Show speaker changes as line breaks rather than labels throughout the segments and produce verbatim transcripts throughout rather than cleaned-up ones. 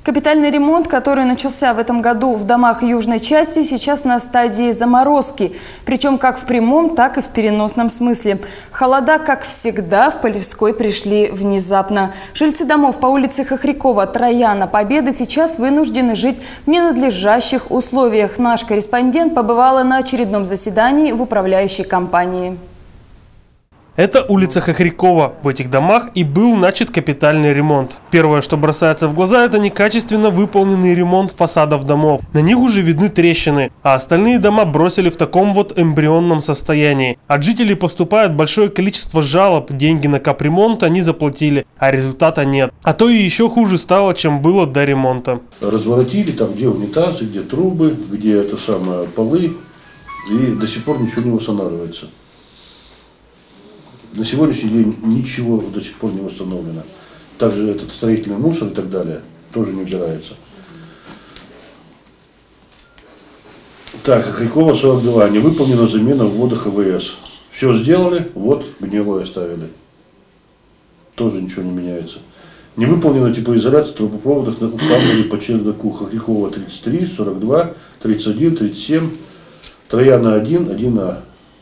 Капитальный ремонт, который начался в этом году в домах южной части, сейчас на стадии заморозки. Причем как в прямом, так и в переносном смысле. Холода, как всегда, в Полевской пришли внезапно. Жильцы домов по улице Хохрякова, Трояна, Победы сейчас вынуждены жить в ненадлежащих условиях. Наш корреспондент побывала на очередном заседании в управляющей компании.
Это улица Хохрякова. В этих домах и был начат капитальный ремонт. Первое, что бросается в глаза, это некачественно выполненный ремонт фасадов домов. На них уже видны трещины, а остальные дома бросили в таком вот эмбрионном состоянии. От жителей поступает большое количество жалоб, деньги на капремонт они заплатили, а результата нет. А то и еще хуже стало, чем было до ремонта.
Разворотили там, где унитазы, где трубы, где это самое полы, и до сих пор ничего не восстанавливается. На сегодняшний день ничего до сих пор не восстановлено. Также этот строительный мусор и так далее тоже не убирается. Так, Хохрякова, сорок два. Не выполнена замена ввода ХВС. Все сделали, вот гнилое оставили. Тоже ничего не меняется. Не выполнена теплоизоляция трубопроводов на камере по чердаку. Хохрякова тридцать три, сорок два, тридцать один, тридцать семь, Трояна один, один А.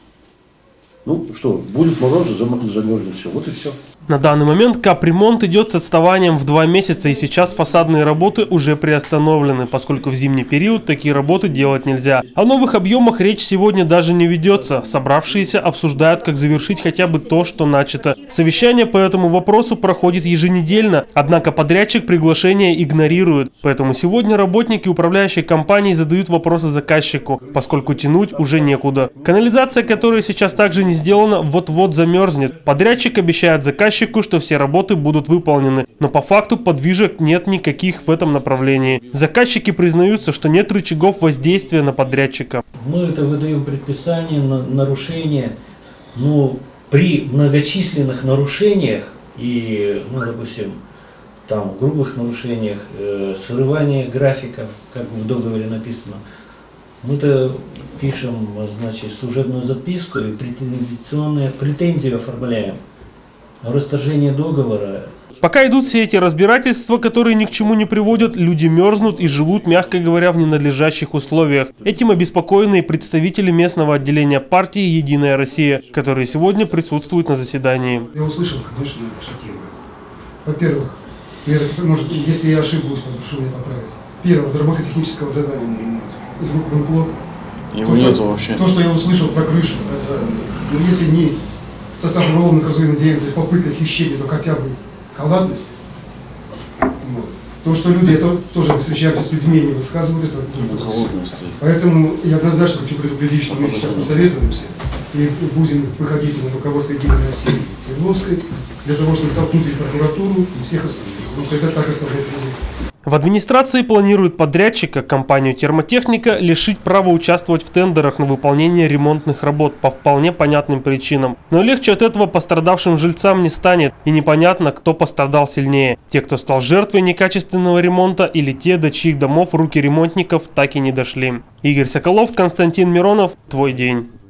Ну что, будет мороз, замерзнет все. Вот и все.
На данный момент капремонт идет с отставанием в два месяца, и сейчас фасадные работы уже приостановлены, поскольку в зимний период такие работы делать нельзя. О новых объемах речь сегодня даже не ведется. Собравшиеся обсуждают, как завершить хотя бы то, что начато. Совещание по этому вопросу проходит еженедельно, однако подрядчик приглашение игнорирует. Поэтому сегодня работники управляющей компании задают вопросы заказчику, поскольку тянуть уже некуда. Канализация, которая сейчас также не сделана, вот-вот замерзнет. Подрядчик обещает заказчику, что все работы будут выполнены, но по факту подвижек нет никаких в этом направлении. Заказчики признаются, что нет рычагов воздействия на подрядчика.
Мы это выдаем предписание на нарушение, но при многочисленных нарушениях и, ну, допустим, там грубых нарушениях, э, срывание графиков, как в договоре написано, мы-то пишем, значит, служебную записку и претензионные претензии оформляем. Расторжение договора.
Пока идут все эти разбирательства, которые ни к чему не приводят, люди мерзнут и живут, мягко говоря, в ненадлежащих условиях. Этим обеспокоены представители местного отделения партии «Единая Россия», которые сегодня присутствуют на заседании.
Я услышал, конечно, шокирует. Во-первых, может, если я ошибусь, прошу меня поправить. Первое, разработка технического задания на ремонт. Звук в имплод.
Его нету вообще.
То, что я услышал про крышу, это, ну, если не состав уголовных наказуемых деяний, попытка хищения, то хотя бы халатность. Вот. То, что люди, это тоже встречаются с людьми, не высказывают это. Поэтому я однозначно хочу предупредить, что мы сейчас посоветуемся и будем выходить на руководство Единой России Свердловской для того, чтобы толкнуть в прокуратуру и всех остальных. Потому что это так оставляет людей.
В администрации планируют подрядчика, компанию «Термотехника», лишить права участвовать в тендерах на выполнение ремонтных работ по вполне понятным причинам. Но легче от этого пострадавшим жильцам не станет, и непонятно, кто пострадал сильнее. Те, кто стал жертвой некачественного ремонта, или те, до чьих домов руки ремонтников так и не дошли. Игорь Соколов, Константин Миронов. Твой день.